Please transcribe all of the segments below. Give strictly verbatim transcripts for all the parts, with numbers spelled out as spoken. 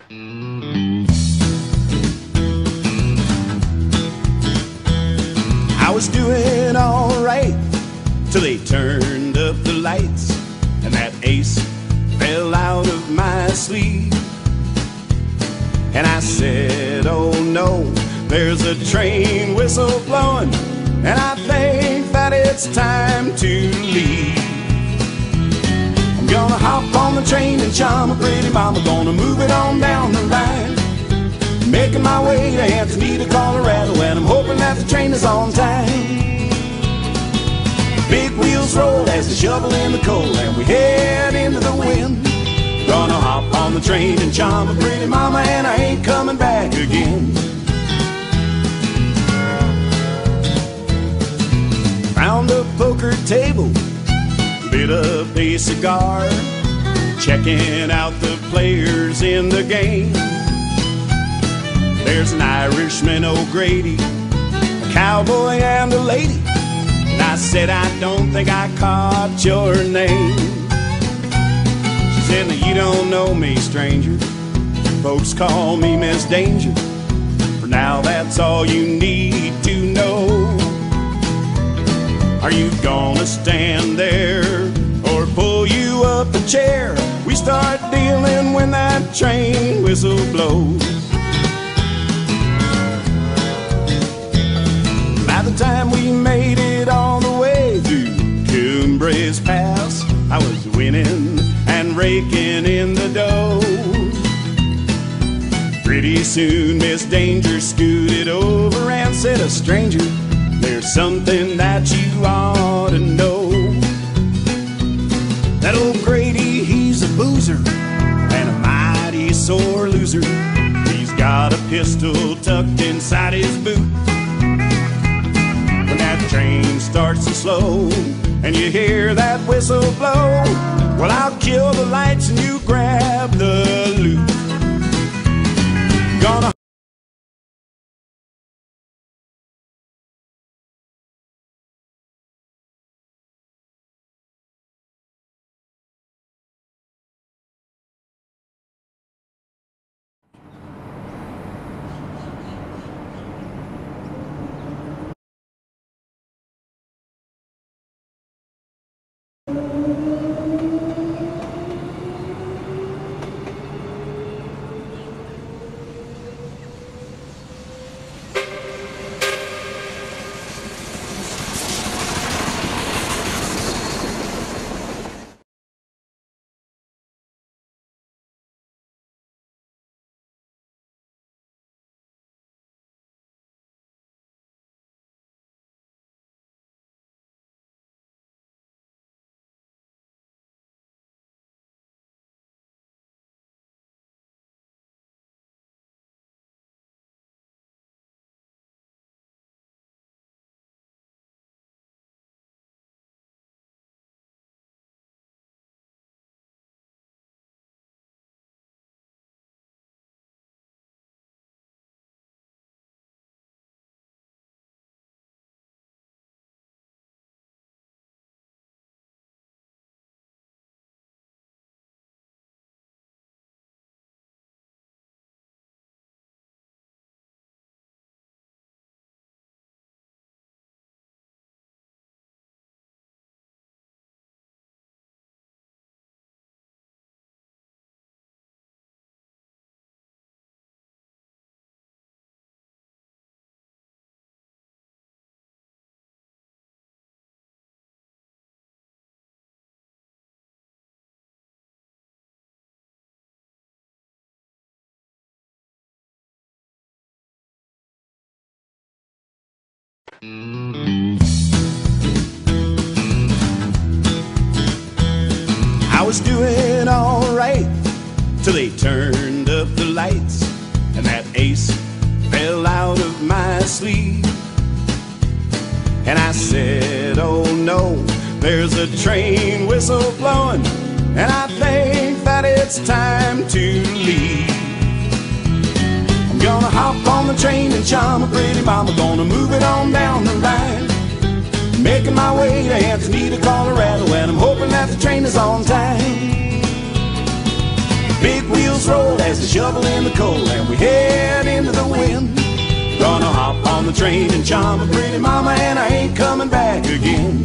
I was doing all right till they turned up the lights and that ace fell out of my sleeve. And I said, oh no, there's a train whistle blowing, and I think that it's time to leave. I'm gonna hop on the train and charm a pretty mama, gonna move it on down the line, making my way to Antonita, Colorado, and I'm hoping that the train is on time. Big wheels roll as they shovel in the coal, and we head into the wind. Gonna hop on the train and charm a pretty mama, and I ain't coming back again. Found a poker table, lit up a cigar, checking out the players in the game. There's an Irishman, O'Grady, a cowboy and a lady. And I said, I don't think I caught your name. She said, now you don't know me, stranger. Folks call me Miss Danger. For now, that's all you need to know. Are you gonna stand there or pull you up a chair? We start dealing when that train whistle blows. By the time we made it all the way through Cumbres Pass, I was winning and raking in the dough. Pretty soon Miss Danger scooted over and said, a stranger, there's something that you ought to know. That old Grady, he's a boozer and a mighty sore loser. He's got a pistol tucked inside his boot. When that train starts to slow and you hear that whistle blow, well, I'll kill the lights and you grab the loot. Gonna I was doing all right till they turned up the lights and that ace fell out of my sleeve. And I said, oh no, there's a train whistle blowing, and I think that it's time to leave. I'm gonna hop on the train and charm a pretty mama, gonna move it on down the line, making my way to Antonita, Colorado, and I'm hoping that the train is on time. Big wheels roll as they shovel in the coal, and we head into the wind. Gonna hop on the train and charm a pretty mama, and I ain't coming back again.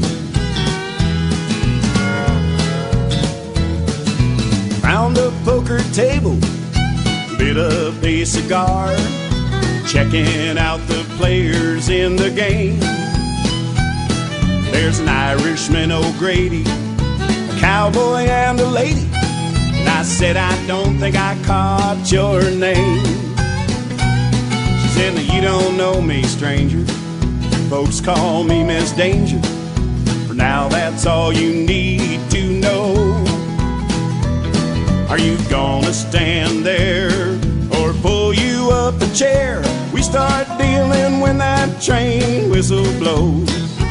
Found a poker table, lit up a cigar, checking out the players in the game. There's an Irishman, O'Grady, a cowboy and a lady. And I said, I don't think I caught your name. She said, now you don't know me, stranger. Folks call me Miss Danger. For now, that's all you need to know. Are you gonna stand there or pull you up a chair? We start dealing when that train whistle blows.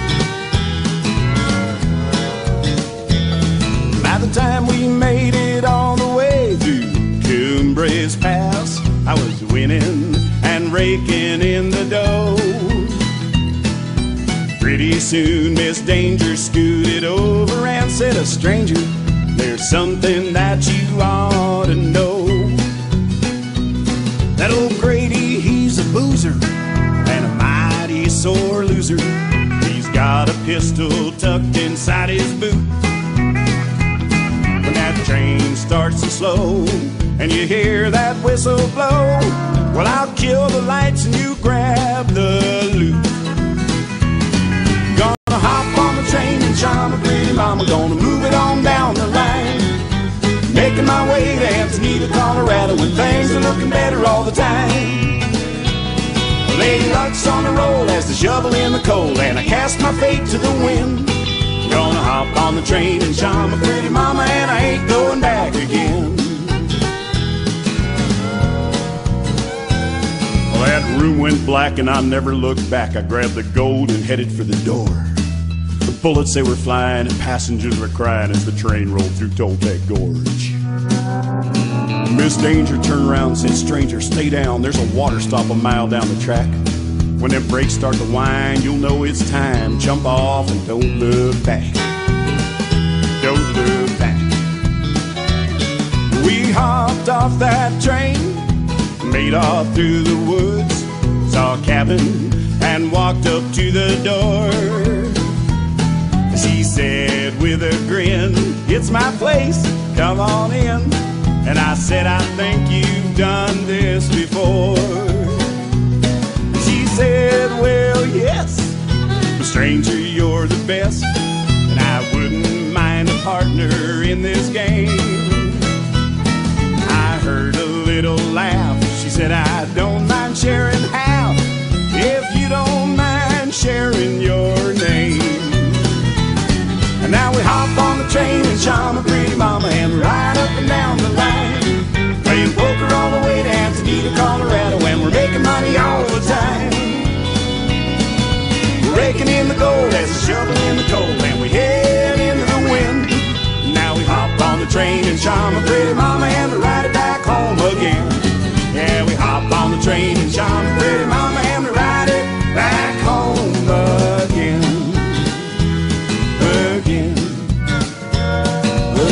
By the time we made it all the way through Cumbres Pass, I was winning and raking in the dough. Pretty soon Miss Danger scooted over and said, a stranger, there's something that you ought to know. That old Grady, he's a boozer and a mighty sore loser. He's got a pistol tucked inside his boot. When that train starts to slow and you hear that whistle blow, well, I'll kill the lights and you grab the loot. Gonna hop on the train and charm a pretty mama, gonna move it on down the line, making my way to Antonita, Colorado, when things are looking better all the time. Lady Luck's on the roll as they shovel in the coal, and I cast my fate to the wind. Gonna hop on the train and charm a pretty mama, and I ain't going back again. Well, that room went black and I never looked back. I grabbed the gold and headed for the door. The bullets, they were flying and passengers were crying as the train rolled through Toltec Gorge. Miss Danger turned around and said, stranger, stay down. There's a water stop a mile down the track. When them brakes start to whine, you'll know it's time. Jump off and don't look back. Don't look back. We hopped off that train, made off through the woods, saw a cabin and walked up to the door. She said with a grin, it's my place, come on in. And I said, I think you've done this before. She said, well, yes, but stranger, you're the best, and I wouldn't mind a partner in this game. I heard a little laugh. She said, I don't mind sharing half, if you don't mind sharing your name. And now we hop on the train and charm a pretty mama and ride up and down the line, playing poker all the way to Antonita, Colorado, and we're making money all the time. We're raking in the gold as a shovel in the coal, and we head into the wind. Now we hop on the train and charm a pretty mama and ride it back home again. Yeah, we hop on the train and charm a pretty mama and ride it back home again. Again.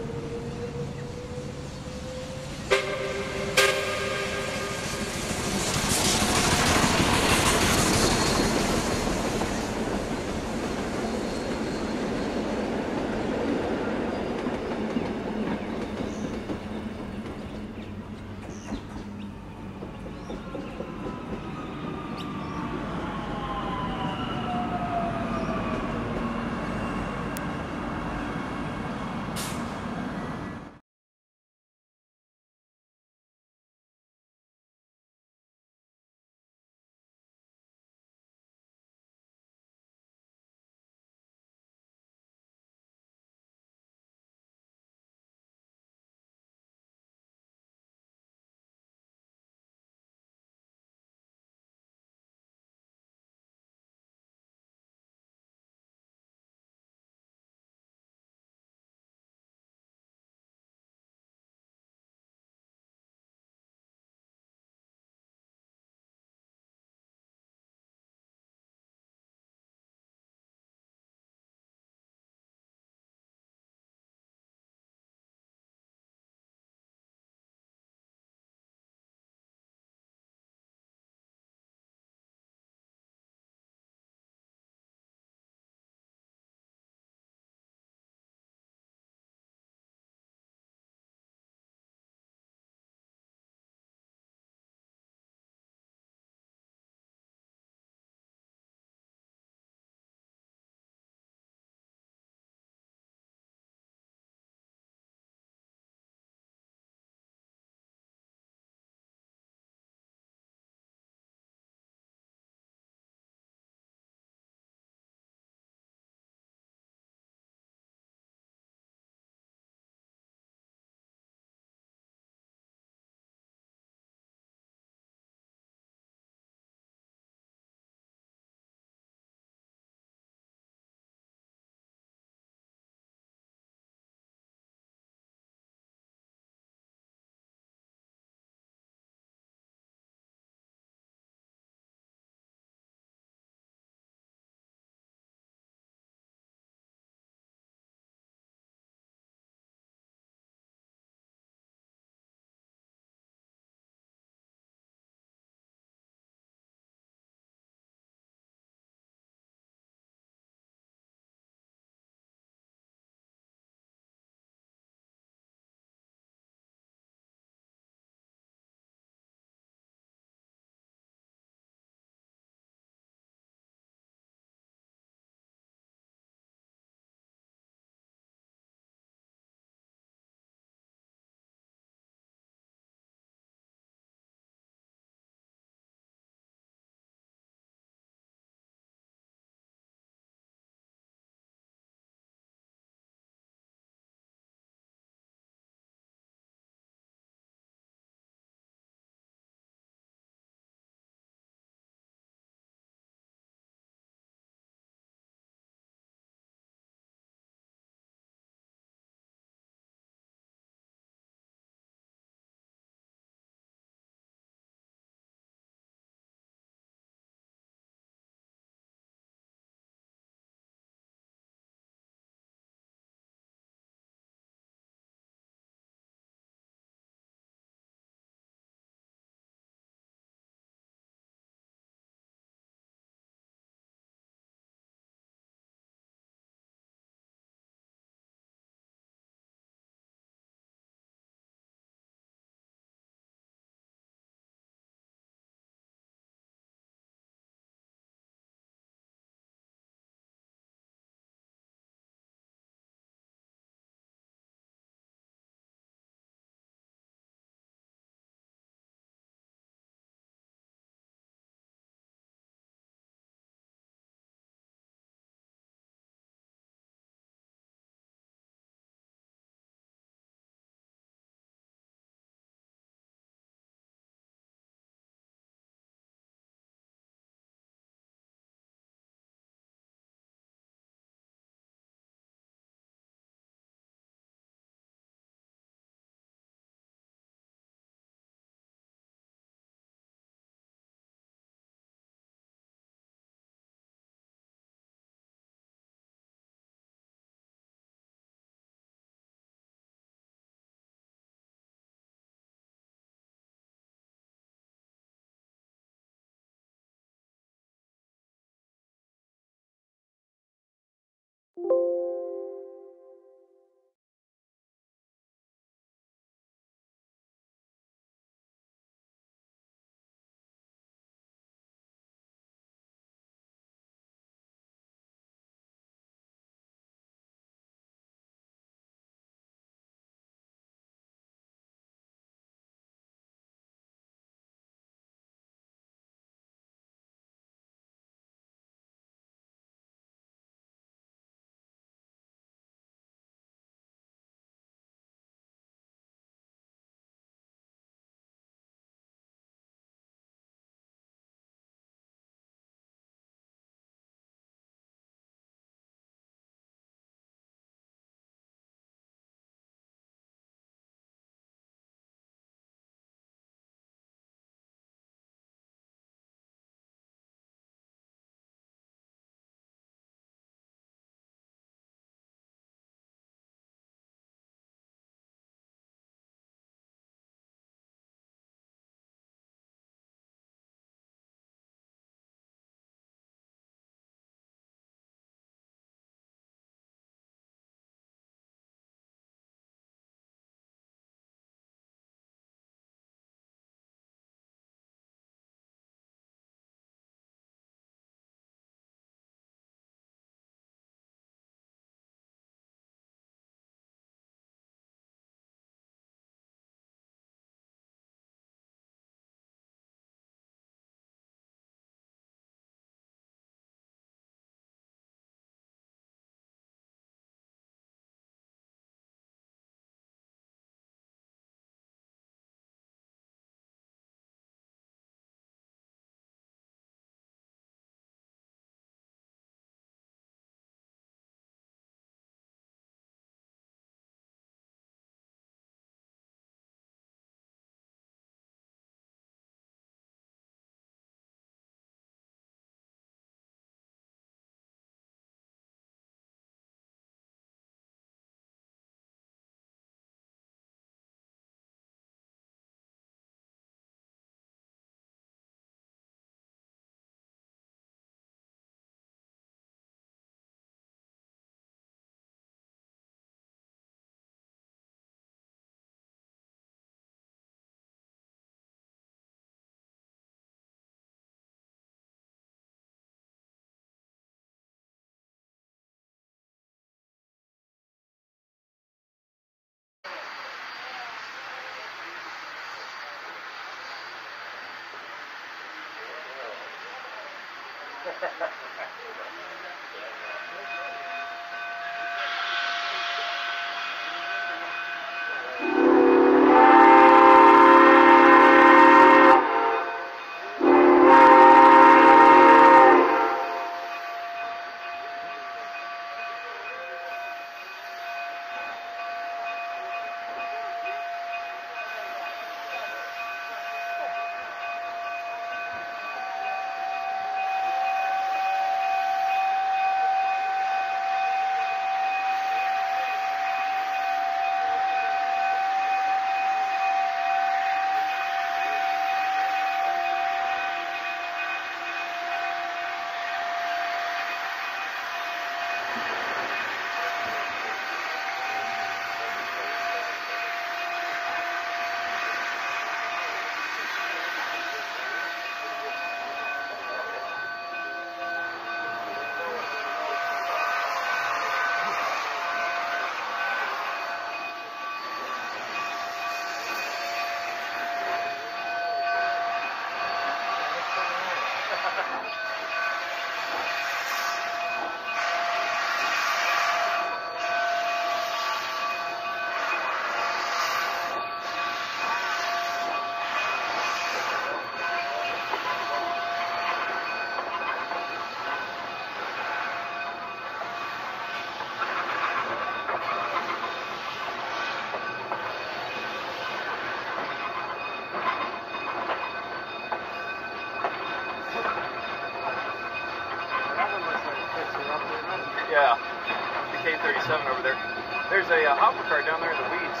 Yeah, the K thirty-seven over there. There's a uh, hopper car down there in the weeds.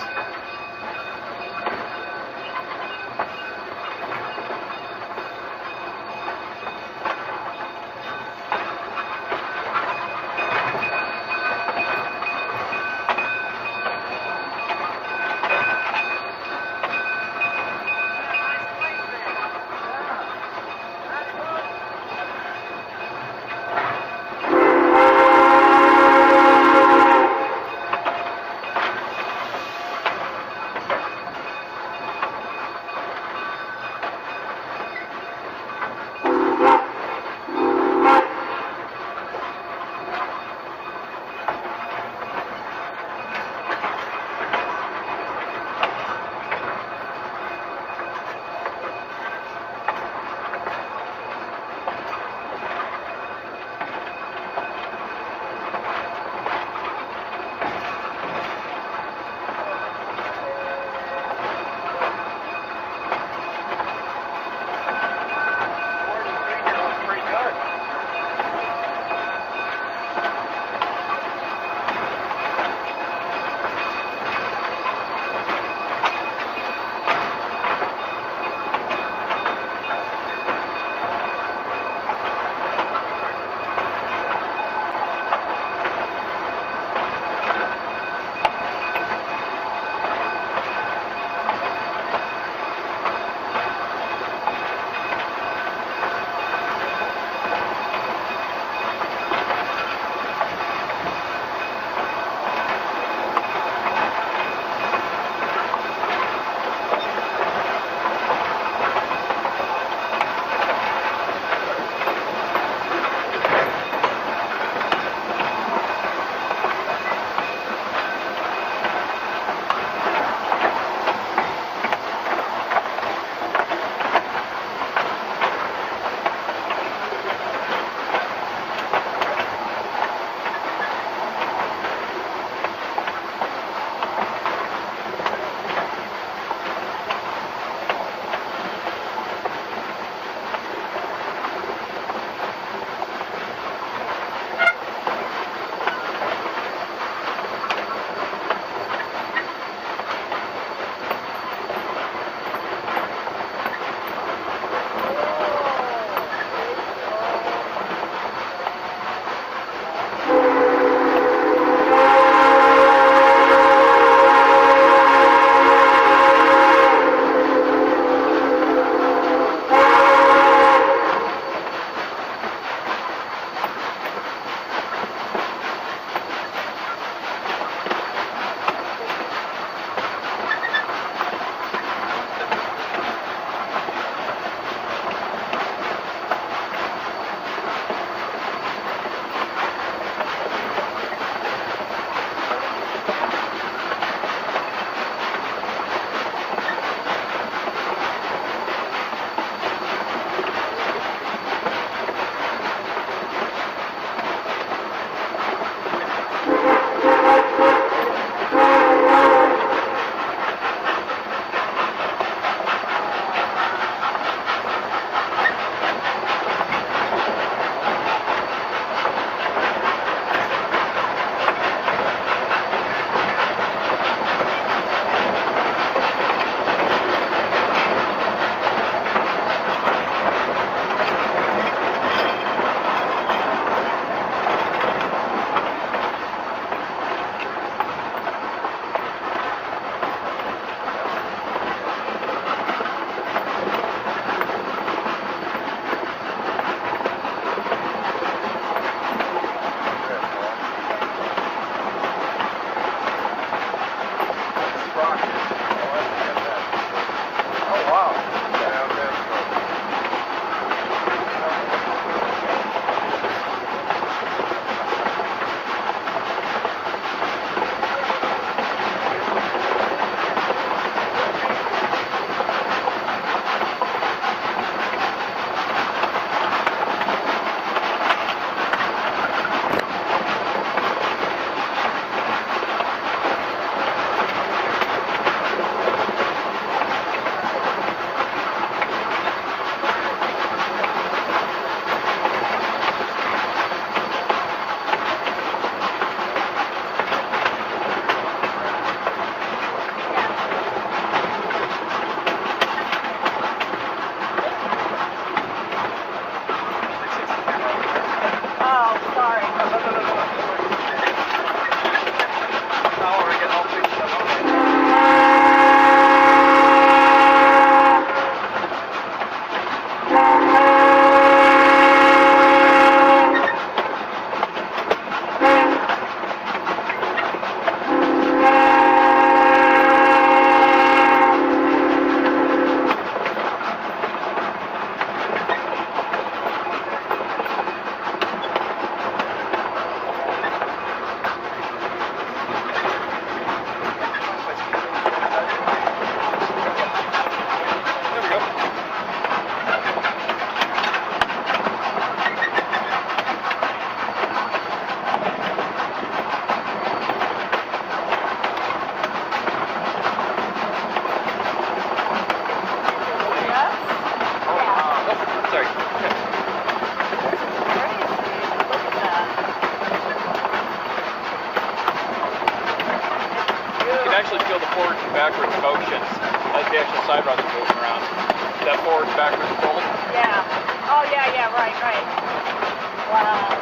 actually feel the forward and backwards motions as the actual side rods are moving around. That forward and backwards pull. Yeah. Oh, yeah, yeah, right, right. Wow.